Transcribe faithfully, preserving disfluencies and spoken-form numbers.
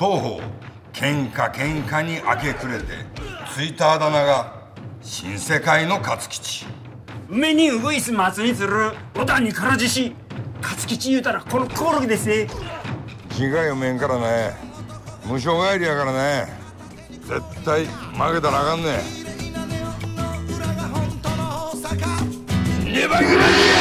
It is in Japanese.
当方喧嘩喧嘩に明け暮れてついたあだ名が新世界の勝吉。 梅にうぐいす松につるおたんにからじし勝吉言うたらこのコオロギですね。 字が読めんからね、無償帰りやからね、絶対負けたらあかんね。ネバグラ